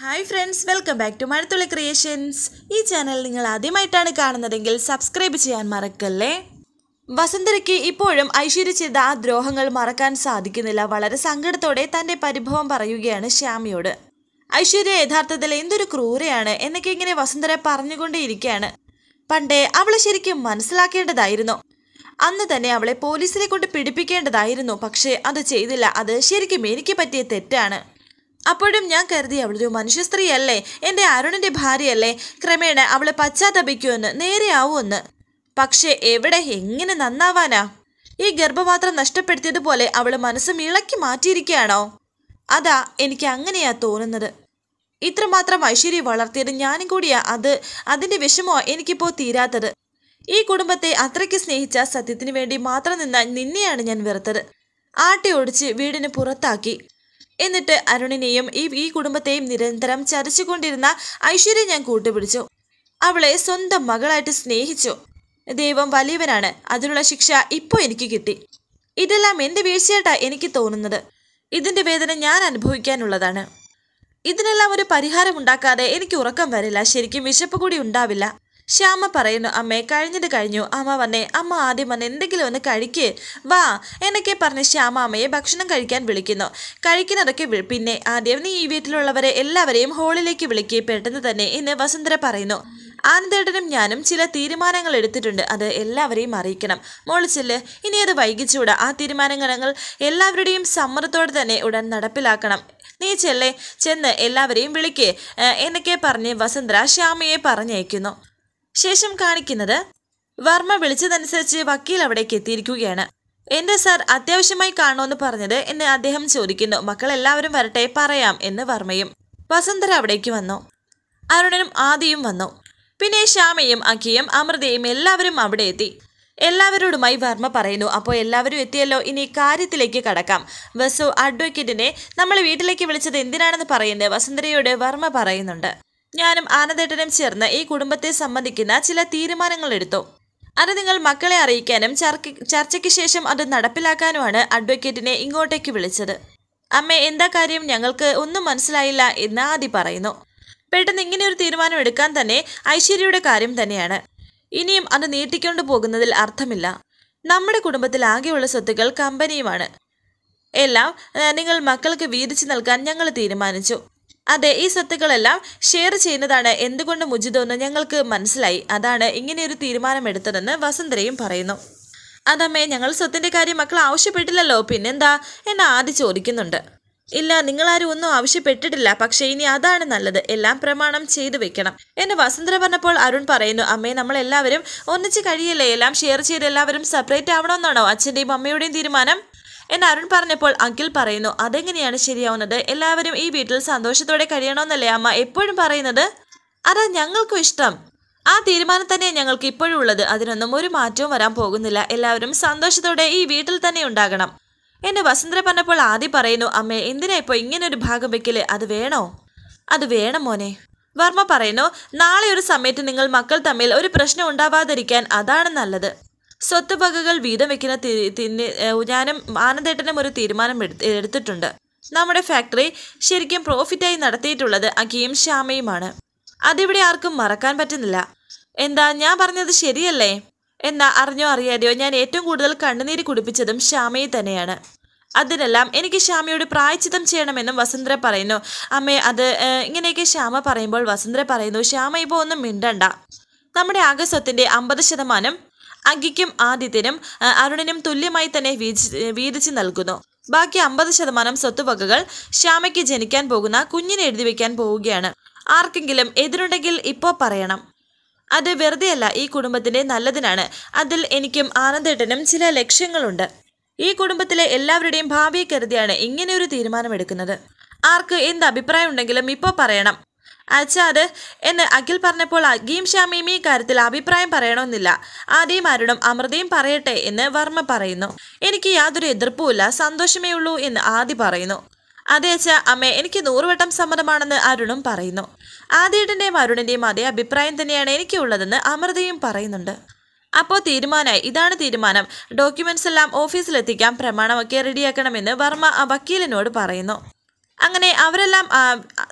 Hi friends, welcome back to Mazhathulli creations. ഈ channel നിങ്ങൾ ആദ്യമായിട്ടാണ് കാണുന്നതെങ്കിൽ സബ്സ്ക്രൈബ് ചെയ്യാൻ മറക്കല്ലേ. വസുന്ധരയ്ക്ക് ഇപ്പോഴും ഐശ്വര്യ ചെയ്ത ആ ദ്രോഹങ്ങൾ മറക്കാൻ സാധിക്കുന്നില്ല. വളരെ സങ്കടത്തോടെ തൻ്റെ പരിഭവം പറയുകയാണ് ശ്യാമിയോട്. ഐശ്വര്യ യഥാർത്ഥത്തിൽ എന്തൊരു ക്രൂരയാണ് എന്നൊക്കെ ഇങ്ങനെ വസുന്ധര പറഞ്ഞുകൊണ്ടേയിരിക്കുകയാണ്. പണ്ടേ അവളെ ശരിക്കും മനസ്സിലാക്കേണ്ടതായിരുന്നു. അന്ന് തന്നെ അവളെ പോലീസിനെ കൊണ്ട് പിടിപ്പിക്കേണ്ടതായിരുന്നു. പക്ഷേ അത് ചെയ്തില്ല. അത് ശരിക്കും എനിക്ക് പറ്റിയ തെറ്റാണ്. അപ്പോഴും ഞാൻ കരുതി അവളൊരു മനുഷ്യ സ്ത്രീയല്ലേ, എൻ്റെ അരുണിൻ്റെ ഭാര്യയല്ലേ, ക്രമേണ അവളെ പശ്ചാത്തപിക്കുമെന്ന്, നേരെയാവുമെന്ന്. പക്ഷേ എവിടെ, എങ്ങനെ നന്നാവാനാ? ഈ ഗർഭപാത്രം നഷ്ടപ്പെടുത്തിയതുപോലെ അവൾ മനസ്സും ഇളക്കി മാറ്റിയിരിക്കുകയാണോ? അതാ എനിക്ക് അങ്ങനെയാ തോന്നുന്നത്. ഇത്രമാത്രം ഐശ്വര്യ വളർത്തിയത് ഞാനും കൂടിയാ. അതിൻ്റെ വിഷമോ എനിക്കിപ്പോൾ തീരാത്തത്. ഈ കുടുംബത്തെ അത്രയ്ക്ക് സ്നേഹിച്ച, സത്യത്തിന് വേണ്ടി മാത്രം നിന്ന നിന്നെയാണ് ഞാൻ വെറുത്തത്. ആട്ടി ഓടിച്ച് വീടിന് പുറത്താക്കി. എന്നിട്ട് അരുണിനെയും ഈ കുടുംബത്തെയും നിരന്തരം ചതിച്ചുകൊണ്ടിരുന്ന ഐശ്വര്യ ഞാൻ കൂട്ടുപിടിച്ചു. അവളെ സ്വന്തം മകളായിട്ട് സ്നേഹിച്ചു. ദൈവം വലിയവനാണ്. അതിനുള്ള ശിക്ഷ ഇപ്പോൾ എനിക്ക് കിട്ടി. ഇതെല്ലാം എൻ്റെ വീഴ്ചയായിട്ടാണ് എനിക്ക് തോന്നുന്നത്. ഇതിൻ്റെ വേദന ഞാൻ അനുഭവിക്കാനുള്ളതാണ്. ഇതിനെല്ലാം ഒരു പരിഹാരം ഉണ്ടാക്കാതെ എനിക്ക് ഉറക്കം വരില്ല. ശരിക്കും വിശപ്പ് കൂടി ഉണ്ടാവില്ല. ശ്യാമ പറയുന്നു, അമ്മേ കഴിഞ്ഞത് കഴിഞ്ഞു, അമ്മ വന്നേ, അമ്മ ആദ്യം വന്ന് എന്തെങ്കിലും ഒന്ന് കഴിക്ക്, വാ എന്നൊക്കെ പറഞ്ഞ് ശ്യാമ അമ്മയെ ഭക്ഷണം കഴിക്കാൻ വിളിക്കുന്നു. കഴിക്കുന്നതൊക്കെ പിന്നെ ആദ്യം നീ ഈ വീട്ടിലുള്ളവരെ എല്ലാവരെയും ഹോളിലേക്ക് വിളിക്കുക പെട്ടെന്ന് തന്നെ എന്ന് വസുന്ധര പറയുന്നു. ആനന്ദേട്ടനും ഞാനും ചില തീരുമാനങ്ങൾ എടുത്തിട്ടുണ്ട്. അത് എല്ലാവരെയും അറിയിക്കണം. മോളിച്ചില്, ഇനി അത് വൈകിച്ചൂടാ. ആ തീരുമാനങ്ങൾ എല്ലാവരുടെയും സമ്മതത്തോടെ തന്നെ ഉടൻ നടപ്പിലാക്കണം. നീ ചെന്ന് എല്ലാവരെയും വിളിക്കേ എന്നൊക്കെ പറഞ്ഞ് വസുന്ധര ശ്യാമയെ പറഞ്ഞയക്കുന്നു. ശേഷം കാണിക്കുന്നത്, വർമ്മ വിളിച്ചതനുസരിച്ച് വക്കീൽ അവിടേക്ക് എത്തിയിരിക്കുകയാണ്. എൻ്റെ സാർ അത്യാവശ്യമായി കാണുമെന്ന് പറഞ്ഞത് എന്ന് അദ്ദേഹം ചോദിക്കുന്നു. മക്കളെല്ലാവരും വരട്ടെ, പറയാം എന്ന് വർമ്മയും. വസുന്ധര അവിടേക്ക് വന്നു. അരുണനും ആദിയും വന്നു. പിന്നെ ശ്യാമയും അഖിയും അമൃതയും എല്ലാവരും അവിടെ എത്തി. എല്ലാവരോടുമായി വർമ്മ പറയുന്നു, അപ്പോൾ എല്ലാവരും എത്തിയല്ലോ, ഇനി കാര്യത്തിലേക്ക് കടക്കാം. വസു അഡ്വക്കേറ്റിനെ നമ്മളെ വീട്ടിലേക്ക് വിളിച്ചത് എന്തിനാണെന്ന് പറയുന്നത് വസുന്ധരയോട് വർമ്മ പറയുന്നുണ്ട്. ഞാനും ആനന്ദേട്ടനും ചേർന്ന് ഈ കുടുംബത്തെ സംബന്ധിക്കുന്ന ചില തീരുമാനങ്ങൾ എടുത്തു. അത് നിങ്ങൾ മക്കളെ അറിയിക്കാനും ചർച്ചയ്ക്ക് ശേഷം അത് നടപ്പിലാക്കാനുമാണ് അഡ്വക്കേറ്റിനെ ഇങ്ങോട്ടേക്ക് വിളിച്ചത്. അമ്മേ, എന്താ കാര്യം? ഞങ്ങൾക്ക് ഒന്നും മനസ്സിലായില്ല എന്ന് ആദി പറയുന്നു. പെട്ടെന്ന് ഇങ്ങനെ ഒരു തീരുമാനം എടുക്കാൻ തന്നെ ഐശ്വര്യയുടെ കാര്യം തന്നെയാണ്. ഇനിയും അത് നീട്ടിക്കൊണ്ടു പോകുന്നതിൽ അർത്ഥമില്ല. നമ്മുടെ കുടുംബത്തിൽ ആകെയുള്ള സ്വത്തുക്കൾ കമ്പനിയുമാണ്. എല്ലാം നിങ്ങൾ മക്കൾക്ക് വീതിച്ചു നൽകാൻ ഞങ്ങൾ തീരുമാനിച്ചു. അതെ, ഈ സ്വത്തുക്കളെല്ലാം ഷെയർ ചെയ്യുന്നതാണ് എന്തുകൊണ്ട് ഉചിതമെന്ന് ഞങ്ങൾക്ക് മനസ്സിലായി. അതാണ് ഇങ്ങനെയൊരു തീരുമാനമെടുത്തതെന്ന് വസുന്ധരയും പറയുന്നു. അതമ്മേ, ഞങ്ങൾ സ്വത്തിൻ്റെ കാര്യം മക്കൾ ആവശ്യപ്പെട്ടില്ലല്ലോ, പിന്നെന്താ എന്ന് ആദ്യം ചോദിക്കുന്നുണ്ട്. ഇല്ല, നിങ്ങളാരും ഒന്നും ആവശ്യപ്പെട്ടിട്ടില്ല. പക്ഷേ ഇനി അതാണ് നല്ലത്. എല്ലാം പ്രമാണം ചെയ്തു വെക്കണം എന്ന് വസുന്ധര പറഞ്ഞപ്പോൾ അരുൺ പറയുന്നു, അമ്മേ, നമ്മളെല്ലാവരും ഒന്നിച്ച് കഴിയല്ലേ, എല്ലാം ഷെയർ ചെയ്ത് എല്ലാവരും സെപ്പറേറ്റ് ആവണമെന്നാണോ അച്ഛൻ്റെയും അമ്മയുടെയും തീരുമാനം എന്ന് അരുൺ പറഞ്ഞപ്പോൾ അഖിൽ പറയുന്നു, അതെങ്ങനെയാണ് ശരിയാവുന്നത്? എല്ലാവരും ഈ വീട്ടിൽ സന്തോഷത്തോടെ കഴിയണമെന്നല്ലേ അമ്മ എപ്പോഴും പറയുന്നത്? അതാ ഞങ്ങൾക്കും ഇഷ്ടം. ആ തീരുമാനം തന്നെയാണ് ഞങ്ങൾക്ക് ഇപ്പോഴും ഉള്ളത്. അതിനൊന്നും ഒരു മാറ്റവും വരാൻ പോകുന്നില്ല. എല്ലാവരും സന്തോഷത്തോടെ ഈ വീട്ടിൽ തന്നെ ഉണ്ടാകണം എന്ന് വസുന്ധര പറഞ്ഞപ്പോൾ ആദ്യം പറയുന്നു, അമ്മേ, എന്തിനാ ഇപ്പോൾ ഇങ്ങനൊരു ഭാഗം വെക്കല്? അത് വേണോ? അത് വേണം മോനെ. വർമ്മ പറയുന്നു, നാളെ ഒരു സമയത്ത് നിങ്ങൾ മക്കൾ തമ്മിൽ ഒരു പ്രശ്നം ഉണ്ടാവാതിരിക്കാൻ അതാണ് നല്ലത്. സ്വത്തുവകകൾ വീതം വെക്കുന്ന ഞാനും ആനന്ദേട്ടനും ഒരു തീരുമാനം എടുത്തിട്ടുണ്ട്. നമ്മുടെ ഫാക്ടറി ശരിക്കും പ്രോഫിറ്റായി നടത്തിയിട്ടുള്ളത് അഖിയും ശ്യാമയുമാണ്. അതിവിടെ ആർക്കും മറക്കാൻ പറ്റുന്നില്ല. എന്താ ഞാൻ പറഞ്ഞത് ശരിയല്ലേ? എന്നാ അറിഞ്ഞോ അറിയാതെയോ ഞാൻ ഏറ്റവും കൂടുതൽ കണ്ണുനീര് കുടിപ്പിച്ചതും ശ്യാമയെ തന്നെയാണ്. അതിനെല്ലാം എനിക്ക് ശ്യാമയോട് പ്രായച്ചിത്തം ചെയ്യണമെന്നും വസുന്ധര പറയുന്നു. അമ്മേ, അത് ഇങ്ങനെയൊക്കെ ശ്യാമ പറയുമ്പോൾ വസുന്ധര പറയുന്നു, ശ്യാമ ഇപ്പോൾ ഒന്നും മിണ്ടണ്ട. നമ്മുടെ ആകെ സ്വത്തിൻ്റെ 50% അഖിക്കും ആദിത്യനും അരുണിനും തുല്യമായി തന്നെ വീതിച്ച് നൽകുന്നു. ബാക്കി 50% സ്വത്തുവകകൾ ശ്യാമയ്ക്ക് ജനിക്കാൻ പോകുന്ന കുഞ്ഞിനെ എഴുതി വയ്ക്കാൻ പോവുകയാണ്. ആർക്കെങ്കിലും എതിരുണ്ടെങ്കിൽ ഇപ്പോൾ പറയണം. അത് വെറുതെയല്ല, ഈ കുടുംബത്തിൻ്റെ നല്ലതിനാണ്. അതിൽ എനിക്കും ആനന്ദേട്ടനും ചില ലക്ഷ്യങ്ങളുണ്ട്. ഈ കുടുംബത്തിലെ എല്ലാവരുടെയും ഭാവിയെ കരുതിയാണ് ഇങ്ങനെയൊരു തീരുമാനമെടുക്കുന്നത്. ആർക്ക് എന്ത് അഭിപ്രായം ഉണ്ടെങ്കിലും ഇപ്പോൾ പറയണം. അച്ഛാ, അത് എന്ന് അഖിൽ പറഞ്ഞപ്പോൾ അഖിയും ശ്യാമയും ഈ കാര്യത്തിൽ അഭിപ്രായം പറയണമെന്നില്ല. ആദ്യം അരുണും അമൃതയും പറയട്ടെ എന്ന് വർമ്മ പറയുന്നു. എനിക്ക് യാതൊരു എതിർപ്പുമില്ല, സന്തോഷമേ ഉള്ളൂ എന്ന് ആദി പറയുന്നു. അതെ അച്ഛാ, അമ്മേ, എനിക്ക് 100 വട്ടം സമ്മതമാണെന്ന് അരുണും പറയുന്നു. ആദ്യേട്ടൻ്റെയും അരുണിൻ്റെയും അതേ അഭിപ്രായം തന്നെയാണ് എനിക്കുള്ളതെന്ന് അമൃതയും പറയുന്നുണ്ട്. അപ്പോൾ തീരുമാനമായി. ഇതാണ് തീരുമാനം. ഡോക്യുമെന്റ്സ് എല്ലാം ഓഫീസിലെത്തിക്കാം. പ്രമാണമൊക്കെ റെഡിയാക്കണമെന്ന് വർമ്മ വക്കീലിനോട് പറയുന്നു. അങ്ങനെ അവരെല്ലാം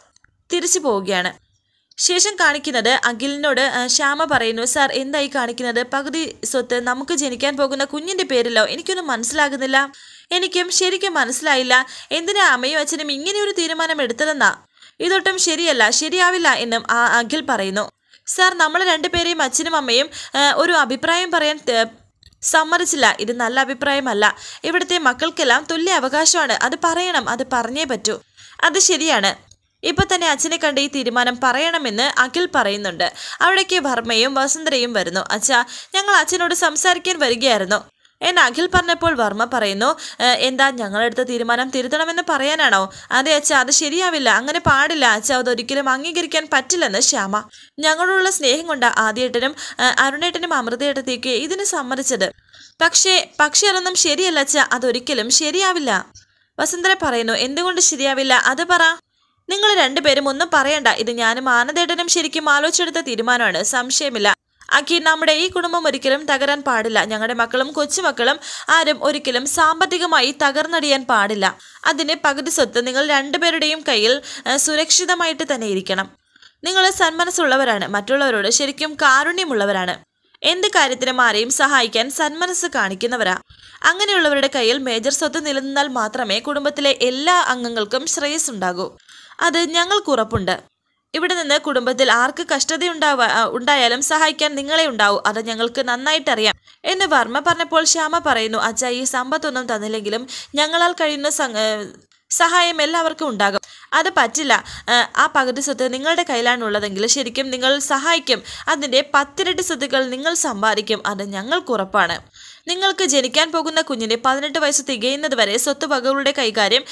തിരിച്ചു പോവുകയാണ്. ശേഷം കാണിക്കുന്നത് അഖിലിനോട് ശ്യാമ പറയുന്നു, സാർ എന്തായി കാണിക്കുന്നത്? പകുതി സ്വത്ത് നമുക്ക് ജനിക്കാൻ പോകുന്ന കുഞ്ഞിന്റെ പേരിലോ? എനിക്കൊന്നും മനസ്സിലാകുന്നില്ല. എനിക്കും ശരിക്കും മനസ്സിലായില്ല. എന്തിനാ അമ്മയും അച്ഛനും ഇങ്ങനെ ഒരു തീരുമാനം എടുത്തതെന്നാ. ഇതൊട്ടും ശരിയല്ല, ശരിയാവില്ല എന്നും അഖിൽ പറയുന്നു. സാർ, നമ്മൾ രണ്ടുപേരെയും അച്ഛനും അമ്മയും ഒരു അഭിപ്രായം പറയാൻ സമ്മതിച്ചില്ല. ഇത് നല്ല അഭിപ്രായമല്ല. ഇവിടുത്തെ മക്കൾക്കെല്ലാം തുല്യ അവകാശമാണ്. അത് പറയണം, അത് പറഞ്ഞേ പറ്റൂ. അത് ശരിയാണ്. ഇപ്പൊ തന്നെ അച്ഛനെ കണ്ട് ഈ തീരുമാനം പറയണമെന്ന് അഖിൽ പറയുന്നുണ്ട്. അവിടേക്ക് വർമ്മയും വസുന്ധരയും വരുന്നു. അച്ഛാ, ഞങ്ങൾ അച്ഛനോട് സംസാരിക്കാൻ വരികയായിരുന്നു എന്ന് അഖിൽ പറഞ്ഞപ്പോൾ വർമ്മ പറയുന്നു, എന്താ ഞങ്ങളെടുത്ത തീരുമാനം തിരുത്തണമെന്ന് പറയാനാണോ? അതെ അച്ഛാ, അത് ശരിയാവില്ല, അങ്ങനെ പാടില്ല അച്ഛാ, അതൊരിക്കലും അംഗീകരിക്കാൻ പറ്റില്ലെന്ന് ശ്യാമ. ഞങ്ങളോടുള്ള സ്നേഹം കൊണ്ട് ആദ്യേട്ടനും അരുണേട്ടനും അമൃതേട്ടത്തേക്ക് ഇതിന് സമ്മതിച്ചത്. പക്ഷേ അതൊന്നും ശരിയല്ല അച്ഛാ, അതൊരിക്കലും ശരിയാവില്ല. വസുന്ധര പറയുന്നു, എന്തുകൊണ്ട് ശരിയാവില്ല? അത് പറ. നിങ്ങൾ രണ്ടുപേരും ഒന്നും പറയണ്ട. ഇത് ഞാനും ആനന്ദേട്ടനും ശരിക്കും ആലോചിച്ചെടുത്ത തീരുമാനമാണ്, സംശയമില്ല. അഖി, നമ്മുടെ ഈ കുടുംബം ഒരിക്കലും തകരാൻ പാടില്ല. ഞങ്ങളുടെ മക്കളും കൊച്ചുമക്കളും ആരും ഒരിക്കലും സാമ്പത്തികമായി തകർന്നടിയാൻ പാടില്ല. അതിന് പകുതി സ്വത്ത് നിങ്ങൾ രണ്ടുപേരുടെയും കയ്യിൽ സുരക്ഷിതമായിട്ട് തന്നെ ഇരിക്കണം. നിങ്ങൾ സന്മനസ്സുള്ളവരാണ്, മറ്റുള്ളവരോട് ശരിക്കും കാരുണ്യമുള്ളവരാണ്. എന്ത് കാര്യത്തിനും ആരെയും സഹായിക്കാൻ സന്മനസ് കാണിക്കുന്നവരാ. അങ്ങനെയുള്ളവരുടെ കയ്യിൽ മേജർ സ്വത്ത് നിലനിന്നാൽ മാത്രമേ കുടുംബത്തിലെ എല്ലാ അംഗങ്ങൾക്കും ശ്രേയസ് ഉണ്ടാകൂ. അത് ഞങ്ങൾക്ക് ഉറപ്പുണ്ട്. ഇവിടെ നിന്ന് കുടുംബത്തിൽ ആർക്ക് ഉണ്ടായാലും സഹായിക്കാൻ നിങ്ങളെ ഉണ്ടാവൂ. അത് ഞങ്ങൾക്ക് നന്നായിട്ടറിയാം എന്ന് വർമ്മ പറഞ്ഞപ്പോൾ ശ്യാമ പറയുന്നു, അച്ഛാ, ഈ സമ്പത്തൊന്നും തന്നില്ലെങ്കിലും ഞങ്ങളാൽ കഴിയുന്ന സഹായം എല്ലാവർക്കും ഉണ്ടാകും. അത് പറ്റില്ല. ആ പകുതി സ്വത്ത് നിങ്ങളുടെ കയ്യിലാണുള്ളതെങ്കിൽ ശരിക്കും നിങ്ങൾ സഹായിക്കും. അതിൻ്റെ 10 ഇരട്ടി സ്വത്തുക്കൾ നിങ്ങൾ സമ്പാദിക്കും. അത് ഞങ്ങൾക്ക് ഉറപ്പാണ്. നിങ്ങൾക്ക് ജനിക്കാൻ പോകുന്ന കുഞ്ഞിന് 18 വയസ്സ് തികയുന്നത് വരെ സ്വത്ത് വകകളുടെ കൈകാര്യം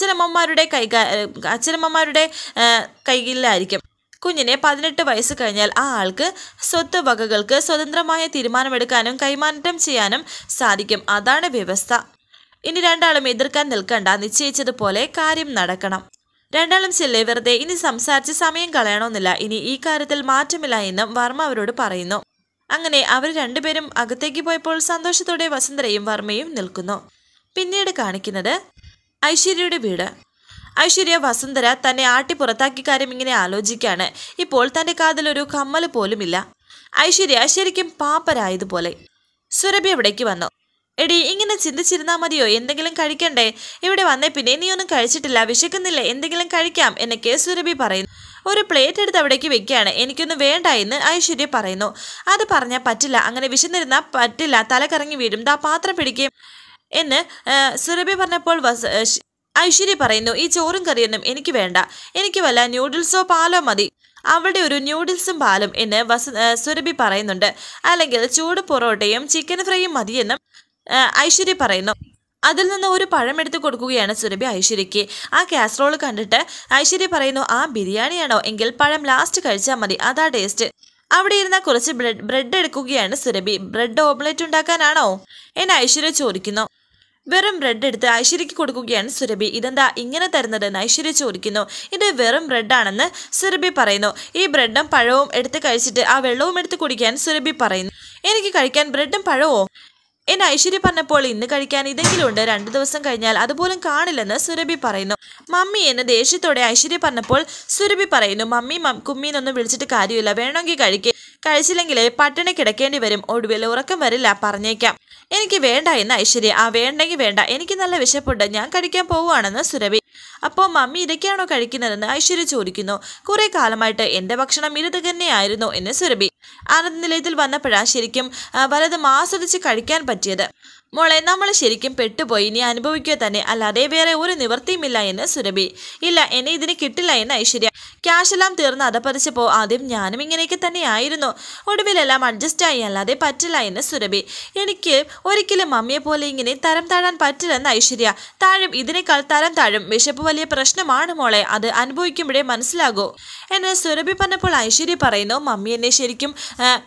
അച്ഛനമ്മമാരുടെ കയ്യിലായിരിക്കും. കുഞ്ഞിനെ 18 വയസ്സ് കഴിഞ്ഞാൽ ആ ആൾക്ക് സ്വത്ത് വകകൾക്ക് സ്വതന്ത്രമായ തീരുമാനമെടുക്കാനും കൈമാറ്റം ചെയ്യാനും സാധിക്കും. അതാണ് വ്യവസ്ഥ. ഇനി രണ്ടാളും എതിർക്കാൻ നിൽക്കണ്ട. നിശ്ചയിച്ചതുപോലെ കാര്യം നടക്കണം. രണ്ടാളും ചെല്ലേ, വെറുതെ ഇനി സംസാരിച്ച് സമയം കളയണമെന്നില്ല. ഇനി ഈ കാര്യത്തിൽ മാറ്റമില്ല എന്നും വർമ്മ അവരോട് പറയുന്നു. അങ്ങനെ അവർ രണ്ടുപേരും അകത്തേക്ക് പോയപ്പോൾ സന്തോഷത്തോടെ വസുന്ധരയും വർമ്മയും നിൽക്കുന്നു. പിന്നീട് കാണിക്കുന്നത് ഐശ്വര്യയുടെ വീട്. ഐശ്വര്യ വസുന്ധര തന്നെ ആട്ടി പുറത്താക്കിയ കാര്യം ഇങ്ങനെ ആലോചിക്കാണ്. ഇപ്പോൾ തൻ്റെ കാതിലൊരു കമ്മൽ പോലുമില്ല. ഐശ്വര്യ ശരിക്കും പാപ്പരായതുപോലെ. സുരഭി അവിടേക്ക് വന്നു. എടി, ഇങ്ങനെ ചിന്തിച്ചിരുന്നാ മതിയോ? എന്തെങ്കിലും കഴിക്കണ്ടേ? ഇവിടെ വന്നേ പിന്നെ നീ ഒന്നും കഴിച്ചിട്ടില്ല, വിശക്കുന്നില്ലേ? എന്തെങ്കിലും കഴിക്കാം എന്നൊക്കെ സുരഭി പറയുന്നു. ഒരു പ്ലേറ്റ് എടുത്ത് അവിടേക്ക് വെക്കുകയാണ്. എനിക്കൊന്നും വേണ്ട എന്ന് ഐശ്വര്യ പറയുന്നു. അത് പറഞ്ഞാൽ പറ്റില്ല, അങ്ങനെ വിശന്നിരുന്നാൽ പറ്റില്ല, തല കറങ്ങി വീഴും, ദാ പാത്രം പിടിക്കും എന്ന് സുരഭി പറഞ്ഞപ്പോൾ ഐശ്വര്യ പറയുന്നു, ഈ ചോറും കറിയൊന്നും എനിക്ക് വേണ്ട, എനിക്ക് വല്ല ന്യൂഡിൽസോ പാലോ മതി. അവിടെ ഒരു ന്യൂഡിൽസും പാലും എന്ന് സുരഭി പറയുന്നുണ്ട്. അല്ലെങ്കിൽ ചൂട് പൊറോട്ടയും ചിക്കൻ ഫ്രൈയും മതിയെന്നും ഐശ്വര്യ പറയുന്നു. അതിൽ നിന്ന് ഒരു പഴം എടുത്ത് കൊടുക്കുകയാണ് സുരഭി ഐശ്വര്യയ്ക്ക്. ആ കാസറോൾ കണ്ടിട്ട് ഐശ്വര്യ പറയുന്നു, ആ ബിരിയാണിയാണോ? എങ്കിൽ പഴം ലാസ്റ്റ് കഴിച്ചാൽ മതി, അതാ ടേസ്റ്റ്. അവിടെ ഇരുന്ന കുറച്ച് ബ്രെഡ് എടുക്കുകയാണ് സുരഭി. ബ്രെഡ് ഓംലെറ്റ് ഉണ്ടാക്കാനാണോ എന്ന് ഐശ്വര്യ ചോദിക്കുന്നു. വെറും ബ്രെഡ് എടുത്ത് ഐശ്വര്യയ്ക്ക് കൊടുക്കുകയാണ് സുരഭി. ഇതെന്താ ഇങ്ങനെ തരുന്നതെന്ന് ഐശ്വര്യ ചോദിക്കുന്നു. ഇത് വെറും ബ്രെഡാണെന്ന് സുരഭി പറയുന്നു. ഈ ബ്രെഡും പഴവും എടുത്ത് കഴിച്ചിട്ട് ആ വെള്ളവും എടുത്ത് കുടിക്കാൻ സുരഭി പറയുന്നു. എനിക്ക് കഴിക്കാൻ ബ്രെഡും പഴവോ എന്ന് ഐശ്വര്യ പറഞ്ഞപ്പോൾ ഇന്ന് കഴിക്കാൻ ഇതെങ്കിലും ഉണ്ട്, 2 ദിവസം കഴിഞ്ഞാൽ അതുപോലും കാണില്ലെന്ന് സുരഭി പറയുന്നു. മമ്മി എന്ന് ദേഷ്യത്തോടെ ഐശ്വര്യ പറഞ്ഞപ്പോൾ സുരഭി പറയുന്നു, മമ്മി കുമ്മീനൊന്നും വിളിച്ചിട്ട് കാര്യമില്ല, വേണമെങ്കിൽ കഴിച്ചില്ലെങ്കിൽ പട്ടിണി കിടക്കേണ്ടി വരും, ഒടുവിൽ ഉറക്കം വരില്ല, പറഞ്ഞേക്കാം. എനിക്ക് വേണ്ട എന്ന് ഐശ്വര്യ. ആ വേണ്ടെങ്കിൽ വേണ്ട, എനിക്ക് നല്ല വിശപ്പുണ്ട്, ഞാൻ കഴിക്കാൻ പോവുകയാണെന്ന് സുരഭി. അപ്പോൾ മമ്മി ഇതൊക്കെയാണോ കഴിക്കുന്നതെന്ന് ഐശ്വര്യ ചോദിക്കുന്നു. കുറെ കാലമായിട്ട് എൻ്റെ ഭക്ഷണം ഇത് തന്നെയായിരുന്നു എന്ന് സുരഭി. ആനന്ദ നിലയത്തിൽ വന്നപ്പോഴാണ് ശരിക്കും വലതും ആസ്വദിച്ച് കഴിക്കാൻ പറ്റിയത്. മോളെ, നമ്മൾ ശരിക്കും പെട്ടുപോയി, ഇനി അനുഭവിക്കുക തന്നെ, അല്ലാതെ വേറെ ഒരു നിവൃത്തിയുമില്ല എന്ന് സുരഭി. ഇല്ല, എന്നെ ഇതിന് കിട്ടില്ല എന്ന് ഐശ്വര്യ. ക്യാഷെല്ലാം തീർന്ന് അതപ്പതിച്ചപ്പോൾ ആദ്യം ഞാനും ഇങ്ങനെയൊക്കെ തന്നെയായിരുന്നു, ഒടുവിലെല്ലാം അഡ്ജസ്റ്റായി, അല്ലാതെ പറ്റില്ല എന്ന് സുരഭി. എനിക്ക് ഒരിക്കലും മമ്മിയെ പോലെ ഇങ്ങനെ തരം താഴാൻ പറ്റില്ലെന്ന് ഐശ്വര്യ. താഴും, ഇതിനേക്കാൾ തരം താഴും. വിശപ്പ് വലിയ പ്രശ്നമാണ് മോളെ, അത് അനുഭവിക്കുമ്പോഴേ മനസ്സിലാകൂ എന്ന് സുരഭി പറഞ്ഞപ്പോൾ ഐശ്വര്യ പറയുന്നു, മമ്മി എന്നെ ശരിക്കും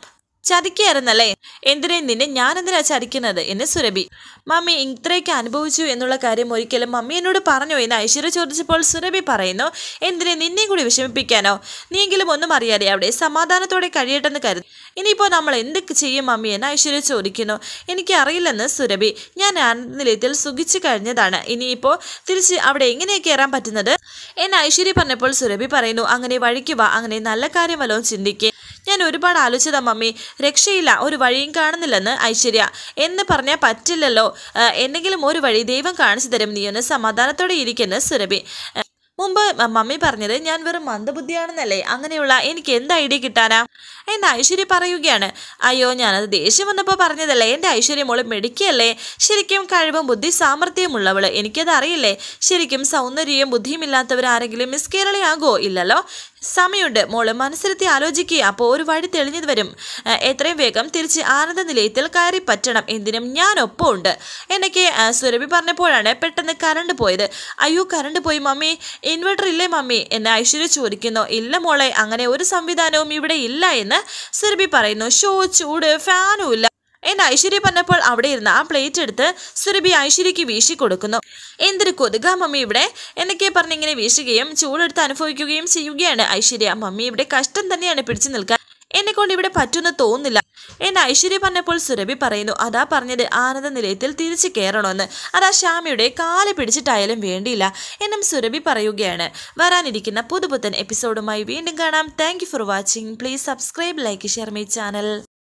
ചതിക്കായിരുന്നല്ലേ? എന്തിനെ നിന്നെ ഞാൻ എന്തിനാ ചതിക്കുന്നത് എന്ന് സുരഭി. മമ്മി ഇത്രയൊക്കെ അനുഭവിച്ചു എന്നുള്ള കാര്യം ഒരിക്കലും മമ്മി എന്നോട് പറഞ്ഞോ എന്ന് ഐശ്വര്യ ചോദിച്ചപ്പോൾ സുരഭി പറയുന്നു, എന്തിനെ നിന്നെയും കൂടി വിഷമിപ്പിക്കാനോ? നീയെങ്കിലും ഒന്നും അറിയാതെ അവിടെ സമാധാനത്തോടെ കഴിയട്ടെന്ന് കരുതി. ഇനിയിപ്പോൾ നമ്മൾ എന്ത് ചെയ്യും മമ്മി എന്ന് ഐശ്വര്യ ചോദിക്കുന്നു. എനിക്ക് അറിയില്ലെന്ന് സുരഭി. ഞാൻ ആനന്ദനിലയത്തിൽ സുഖിച്ചു കഴിഞ്ഞതാണ്. ഇനിയിപ്പോൾ തിരിച്ച് അവിടെ എങ്ങനെയാണ് കയറാൻ പറ്റുന്നത് എന്ന് ഐശ്വര്യ പറഞ്ഞപ്പോൾ സുരഭി പറയുന്നു, അങ്ങനെ വഴിക്ക് വാ, അങ്ങനെ നല്ല കാര്യം വല്ലതും ചിന്തിക്കേ. ഞാൻ ഒരുപാട് ആലോചിച്ചതാ മമ്മി, രക്ഷയില്ല, ഒരു വഴിയും കാണുന്നില്ലെന്ന് ഐശ്വര്യ. എന്ന് പറഞ്ഞാൽ പറ്റില്ലല്ലോ, എന്തെങ്കിലും ഒരു വഴി ദൈവം കാണിച്ചു തരും, നീ ഒന്ന് സമാധാനത്തോടെ ഇരിക്കുന്നു സുരഭി. മുമ്പ് മമ്മി പറഞ്ഞത് ഞാൻ വെറും മന്ദബുദ്ധിയാണെന്നല്ലേ, അങ്ങനെയുള്ള എനിക്ക് എന്ത് ഐഡിയ കിട്ടാനാ എന്ന് ഐശ്വര്യ പറയുകയാണ്. അയ്യോ, ഞാനത് ദേഷ്യം വന്നപ്പോൾ പറഞ്ഞതല്ലേ, എൻ്റെ ഐശ്വര്യ മോള് മെഡിക്കല്ലേ, ശരിക്കും കഴിവും ബുദ്ധി സാമർഥ്യമുള്ളവള്, എനിക്കത് അറിയില്ലേ. ശരിക്കും സൗന്ദര്യവും ബുദ്ധിയും ഇല്ലാത്തവരാരെങ്കിലും മിസ് കേരളയാകുമോ? ഇല്ലല്ലോ. സമയമുണ്ട് മോള്, മനസ്സിലെത്തി ആലോചിക്കുക, അപ്പോൾ ഒരു വഴി തെളിഞ്ഞു വരും. എത്രയും വേഗം തിരിച്ച് ആനന്ദ നിലയത്തിൽ കയറി പറ്റണം, എന്തിനും ഞാൻ ഒപ്പം ഉണ്ട് എന്നൊക്കെ സുരഭി പറഞ്ഞപ്പോഴാണ് പെട്ടെന്ന് കറണ്ട് പോയത്. അയ്യോ, കറണ്ട് പോയി മമ്മി, ഇൻവെർട്ടർ ഇല്ലേ മമ്മി എന്ന് ഐശ്വര്യ ചോദിക്കുന്നു. ഇല്ല മോളെ, അങ്ങനെ ഒരു സംവിധാനവും ഇവിടെ ഇല്ല എന്ന് സുരഭി പറയുന്നു. ചൂട്, ഫാനും ഇല്ല എന്ന് ഐശ്വര്യ പറഞ്ഞപ്പോൾ അവിടെ ഇരുന്ന് ആ പ്ലേറ്റ് എടുത്ത് സുരഭി ഐശ്വര്യക്ക് വീശി കൊടുക്കുന്നു. എന്തൊരു കൊതുകാ മമ്മി ഇവിടെ എന്നൊക്കെ പറഞ്ഞ് ഇങ്ങനെ വീശുകയും ചൂടെടുത്ത് അനുഭവിക്കുകയും ചെയ്യുകയാണ് ഐശ്വര്യ. മമ്മി ഇവിടെ കഷ്ടം തന്നെയാണ് പിടിച്ചു നിൽക്കാൻ, എന്നെക്കൊണ്ട് ഇവിടെ പറ്റുമെന്ന് തോന്നുന്നില്ല എന്ന് ഐശ്വര്യ പറഞ്ഞപ്പോൾ സുരഭി പറയുന്നു, അതാ പറഞ്ഞത് ആനന്ദ നിലയത്തിൽ തിരിച്ചു കയറണമെന്ന്, അതാ ശ്യാമയുടെ കാല് പിടിച്ചിട്ടായാലും വേണ്ടിയില്ല എന്നും സുരഭി പറയുകയാണ്. വരാനിരിക്കുന്ന പുതുപുത്തൻ എപ്പിസോഡുമായി വീണ്ടും കാണാം. Thank you for watching. Please subscribe, like, share my channel.